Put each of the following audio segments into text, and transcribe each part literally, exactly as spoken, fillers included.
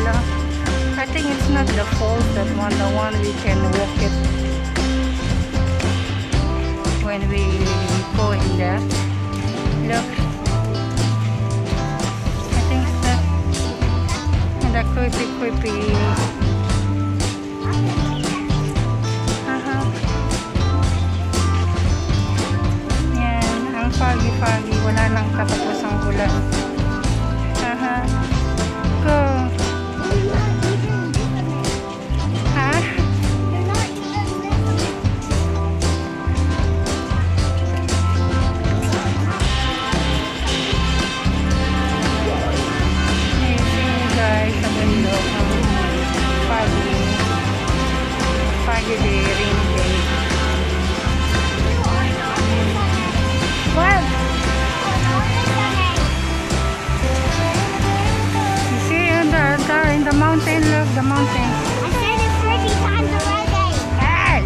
pala. I think it's not the falls, that one, the one we can walk it when we go in there. Look, I think it's that, and the creepy creepy. Uh-huh. Yan, ang foggy-foggy, wala nang katapusang ulan. Uh-huh. Go. The mountain, look, the mountain. I said it thirty times already. Hey!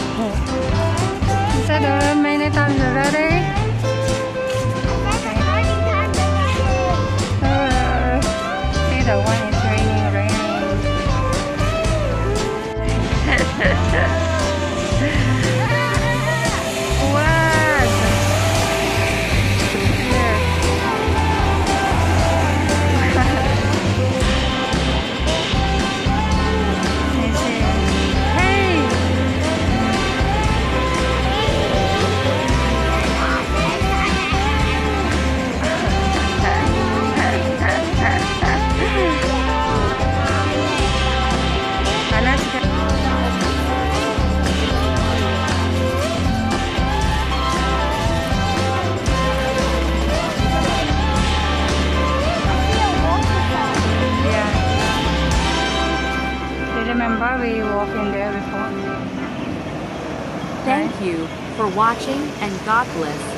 You said it many times already? I said it thirty times already. Uh, see, the one is raining, raining. Remember we walked in there before. Thank you for watching and God bless.